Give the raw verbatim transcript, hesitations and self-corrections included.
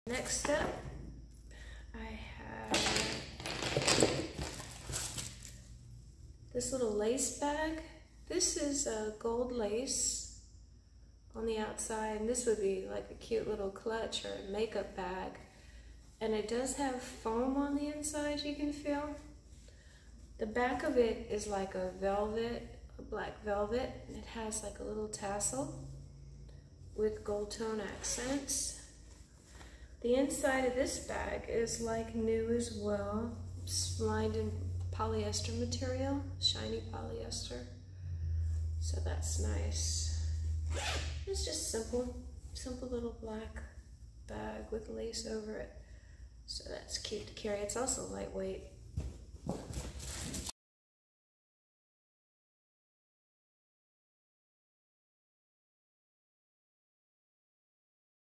Next up, I have this little lace bag. This is a gold lace on the outside, and this would be like a cute little clutch or a makeup bag. And it does have foam on the inside, you can feel. The back of it is like a velvet, a black velvet, and it has like a little tassel with gold tone accents. The inside of this bag is like new as well. It's lined in polyester material, shiny polyester. So that's nice. It's just simple, simple little black bag with lace over it. So that's cute to carry. It's also lightweight.